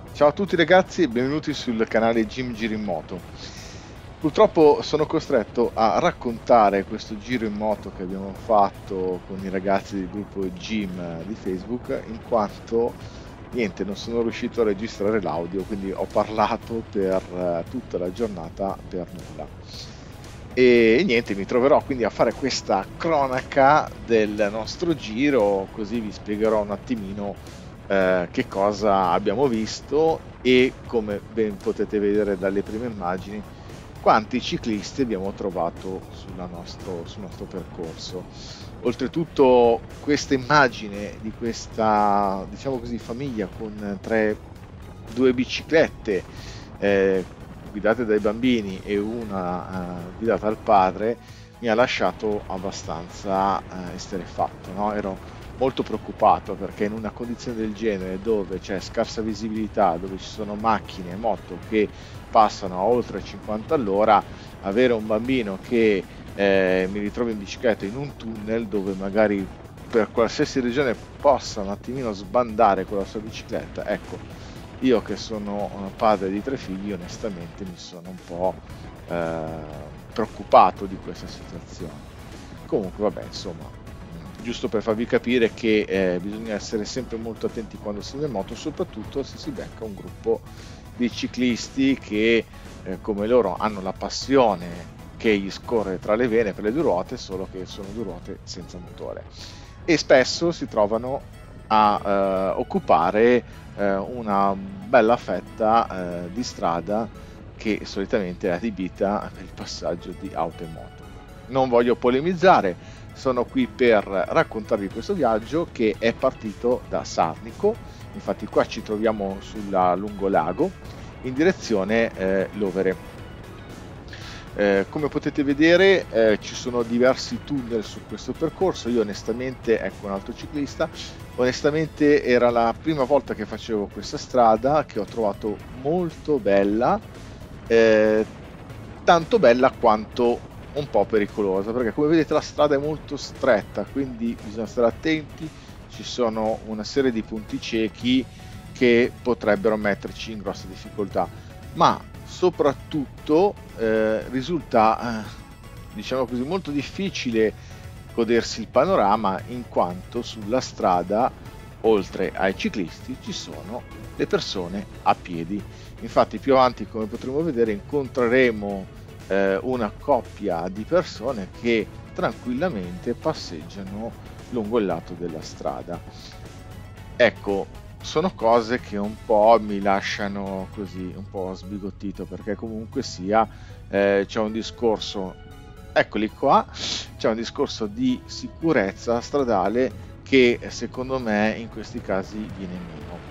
Ciao a tutti ragazzi e benvenuti sul canale Jim Giro in Moto. Purtroppo sono costretto a raccontare questo giro in moto che abbiamo fatto con i ragazzi del gruppo Jim di Facebook, in quanto niente, non sono riuscito a registrare l'audio, quindi ho parlato per tutta la giornata per nulla. E niente, mi troverò quindi a fare questa cronaca del nostro giro, così vi spiegherò un attimino che cosa abbiamo visto e, come ben potete vedere dalle prime immagini, quanti ciclisti abbiamo trovato sul nostro percorso. Oltretutto questa immagine di questa, diciamo così, famiglia con due biciclette eh, guidate dai bambini e una guidata dal padre mi ha lasciato abbastanza esterrefatto, no? Ero molto preoccupato perché in una condizione del genere, dove c'è scarsa visibilità, dove ci sono macchine e moto che passano a oltre 50 all'ora, avere un bambino che mi ritrovo in bicicletta in un tunnel dove magari per qualsiasi regione possa un attimino sbandare con la sua bicicletta, ecco, io che sono padre di tre figli, onestamente mi sono un po' preoccupato di questa situazione. Comunque, vabbè, insomma, giusto per farvi capire che bisogna essere sempre molto attenti quando si va in moto, soprattutto se si becca un gruppo di ciclisti che, come loro, hanno la passione che gli scorre tra le vene per le due ruote, solo che sono due ruote senza motore. E spesso si trovano a occupare una bella fetta di strada che solitamente è adibita per il passaggio di auto e moto. Non voglio polemizzare, sono qui per raccontarvi questo viaggio che è partito da Sarnico. Infatti qua ci troviamo sulla Lungolago in direzione Lovere. Come potete vedere ci sono diversi tunnel su questo percorso. Io onestamente, ecco un altro ciclista, onestamente era la prima volta che facevo questa strada, che ho trovato molto bella, eh, tanto bella quanto un po' pericolosa, perché come vedete la strada è molto stretta, quindi bisogna stare attenti, ci sono una serie di punti ciechi che potrebbero metterci in grossa difficoltà, ma soprattutto risulta, diciamo così, molto difficile godersi il panorama, in quanto sulla strada, oltre ai ciclisti, ci sono le persone a piedi. Infatti più avanti, come potremo vedere, incontreremo una coppia di persone che tranquillamente passeggiano lungo il lato della strada. Ecco, sono cose che un po' mi lasciano così un po' sbigottito, perché comunque sia c'è un discorso, eccoli qua, c'è un discorso di sicurezza stradale che secondo me in questi casi viene meno.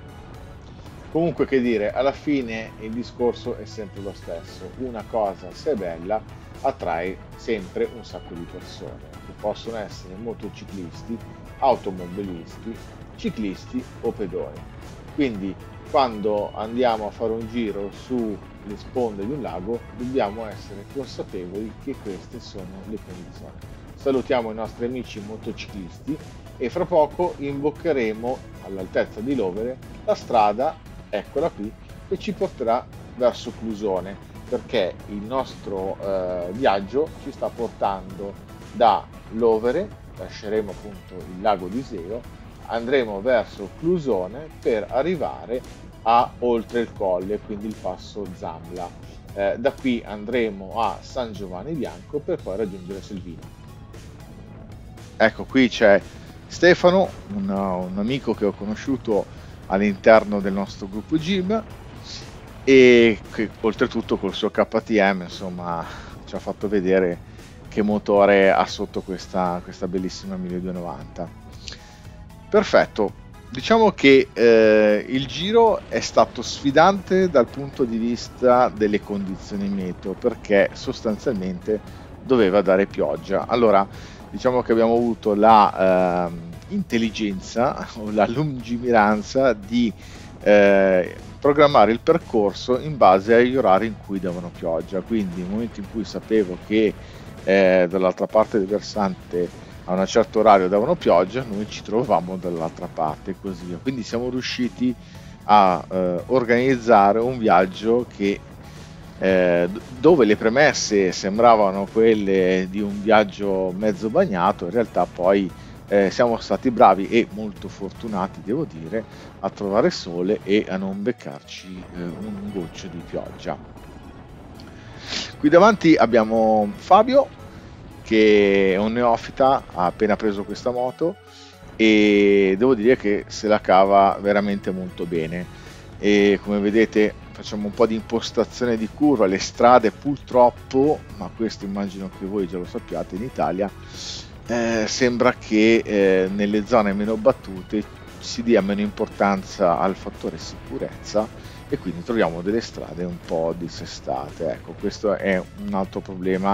Comunque, che dire, alla fine il discorso è sempre lo stesso. Una cosa, se è bella, attrae sempre un sacco di persone, che possono essere motociclisti, automobilisti, ciclisti o pedoni. Quindi, quando andiamo a fare un giro sulle sponde di un lago, dobbiamo essere consapevoli che queste sono le condizioni. Salutiamo i nostri amici motociclisti e fra poco imboccheremo all'altezza di Lovere la strada, eccola qui, che ci porterà verso Clusone, perché il nostro viaggio ci sta portando da Lovere, lasceremo appunto il lago di Iseo, andremo verso Clusone per arrivare a oltre il colle, quindi il passo Zambla. Da qui andremo a San Giovanni Bianco per poi raggiungere Selvino. Ecco, qui c'è Stefano, un amico che ho conosciuto all'interno del nostro gruppo Gym e che oltretutto col suo KTM, insomma, ci ha fatto vedere che motore ha sotto questa bellissima 1290. Perfetto, diciamo che il giro è stato sfidante dal punto di vista delle condizioni meteo, perché sostanzialmente doveva dare pioggia. Allora, diciamo che abbiamo avuto la intelligenza o la lungimiranza di programmare il percorso in base agli orari in cui davano pioggia. Quindi nel momento in cui sapevo che dall'altra parte del versante a un certo orario davano pioggia, noi ci trovavamo dall'altra parte e così via. Quindi siamo riusciti a organizzare un viaggio che dove le premesse sembravano quelle di un viaggio mezzo bagnato, in realtà poi siamo stati bravi e molto fortunati, devo dire, a trovare sole e a non beccarci un goccio di pioggia. Qui davanti abbiamo Fabio, che è un neofita, ha appena preso questa moto e devo dire che se la cava veramente molto bene. E come vedete facciamo un po' di impostazione di curva, le strade purtroppo, ma questo immagino che voi già lo sappiate, in Italia sembra che nelle zone meno battute si dia meno importanza al fattore sicurezza e quindi troviamo delle strade un po' dissestate. Ecco, questo è un altro problema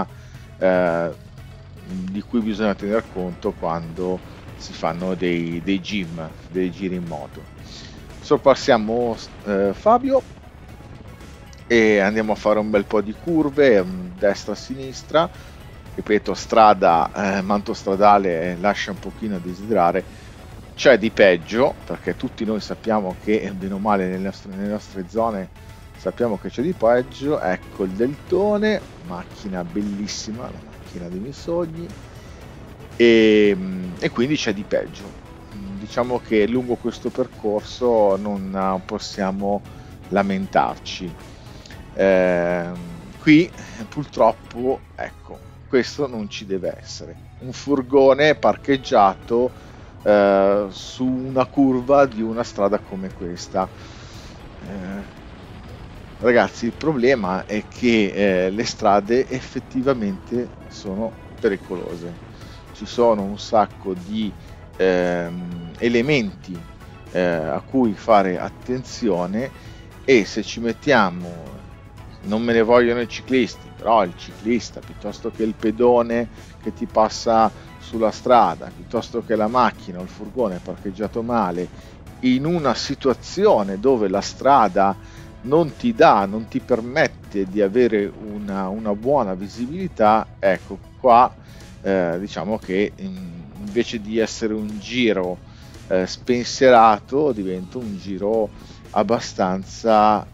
di cui bisogna tener conto quando si fanno dei gym, dei giri in moto. Sorpassiamo Fabio e andiamo a fare un bel po' di curve, destra a sinistra, ripeto, strada, manto stradale lascia un pochino a desiderare, c'è di peggio, perché tutti noi sappiamo che bene o male nelle nostre zone sappiamo che c'è di peggio. Ecco il Deltone, macchina bellissima, la macchina dei miei sogni, e quindi c'è di peggio. Diciamo che lungo questo percorso non possiamo lamentarci. Qui purtroppo, ecco, questo non ci deve essere. Un furgone parcheggiato su una curva di una strada come questa. Ragazzi, il problema è che le strade effettivamente sono pericolose. Ci sono un sacco di elementi a cui fare attenzione, e se ci mettiamo, non me ne vogliono i ciclisti, però il ciclista piuttosto che il pedone che ti passa sulla strada, piuttosto che la macchina o il furgone parcheggiato male, in una situazione dove la strada non ti permette di avere una buona visibilità, ecco qua diciamo che invece di essere un giro spensierato diventa un giro abbastanza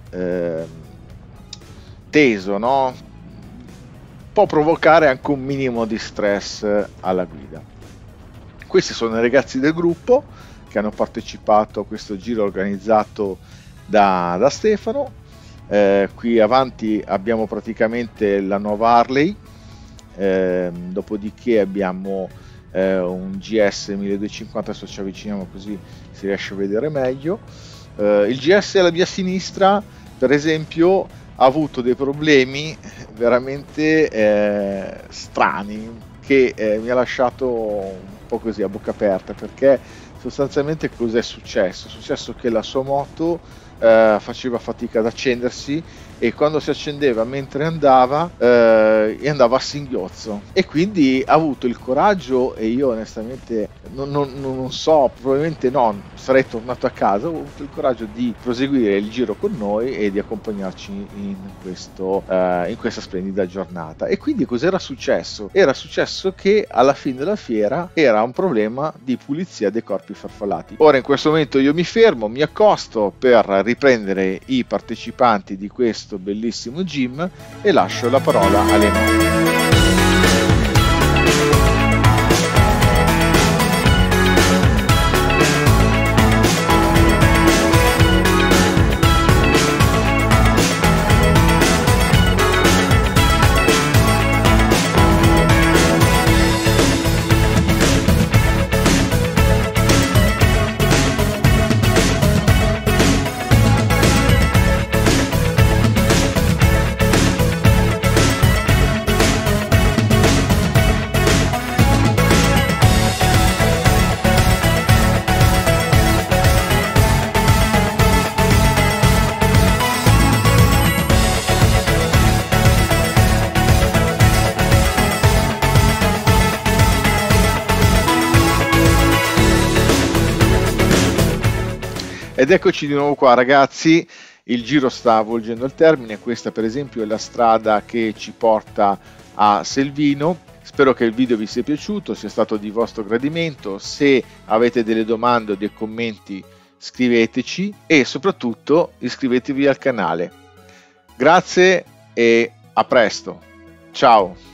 teso, no? Può provocare anche un minimo di stress alla guida. Questi sono i ragazzi del gruppo che hanno partecipato a questo giro organizzato da Stefano. Qui avanti abbiamo praticamente la nuova Harley, dopodiché abbiamo un GS 1250, adesso ci avviciniamo così si riesce a vedere meglio. Il GS alla mia sinistra, per esempio, ha avuto dei problemi veramente strani che mi ha lasciato un po' così a bocca aperta, perché sostanzialmente cos'è successo? È successo che la sua moto faceva fatica ad accendersi e quando si accendeva mentre andava a singhiozzo, e quindi ha avuto il coraggio, e io onestamente non so, probabilmente no, sarei tornato a casa, ho avuto il coraggio di proseguire il giro con noi e di accompagnarci in questa splendida giornata. E quindi cos'era successo? Era successo che alla fine della fiera era un problema di pulizia dei corpi farfallati. Ora in questo momento io mi fermo, mi accosto per riprendere i partecipanti di questo bellissimo gym e lascio la parola alle noi. Ed eccoci di nuovo qua ragazzi, il giro sta volgendo al termine. Questa per esempio è la strada che ci porta a Selvino. Spero che il video vi sia piaciuto, sia stato di vostro gradimento. Se avete delle domande o dei commenti scriveteci e soprattutto iscrivetevi al canale. Grazie e a presto. Ciao.